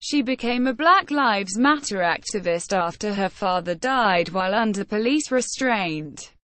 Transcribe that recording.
She became a Black Lives Matter activist after her father died while under police restraint.